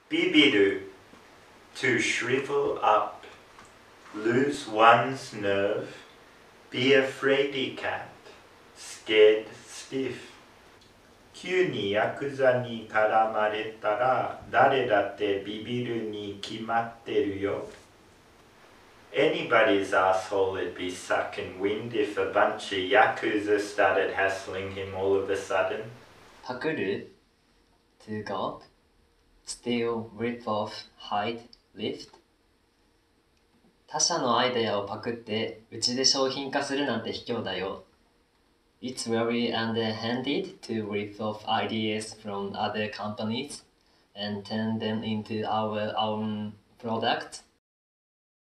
Bibiru, to shrivel up, lose one's nerve, be a fraidy cat, scared stiff. 急にヤクザに絡まれたら誰だってビビるに決まってるよ。Anybody's asshole would be sucking wind if a bunch of yakuza started hassling him all of a sudden. パクる to gulp, steal, rip off, hide, lift 他社のアイデアをパクってうちで商品化するなんて卑怯だよ。It's very underhanded to rip off ideas from other companies and turn them into our own product.